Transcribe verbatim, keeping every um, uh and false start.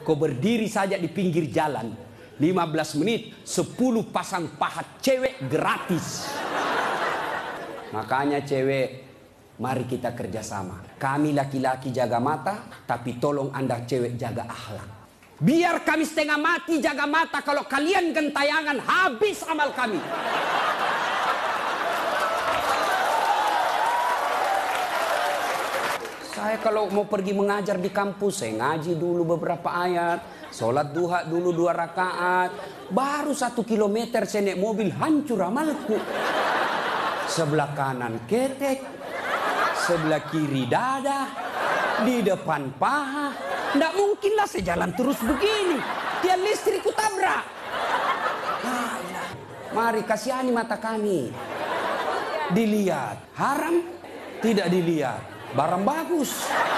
Kau berdiri saja di pinggir jalan, lima belas menit, sepuluh pasang pahat cewek gratis. Makanya cewek, mari kita kerjasama. Kami laki-laki jaga mata, tapi tolong Anda cewek jaga akhlak. Biar kami setengah mati jaga mata, kalau kalian gentayangan habis amal kami. Saya kalau mau pergi mengajar di kampus, saya ngaji dulu beberapa ayat, sholat duha dulu dua rakaat, baru satu kilometer saya naik mobil hancur amalku. Sebelah kanan ketek, sebelah kiri dada, di depan paha. Nggak mungkinlah saya jalan terus begini, tiang listrik ku tabrak. Nah, mari kasihani mata kami. Dilihat haram, tidak dilihat barang bagus.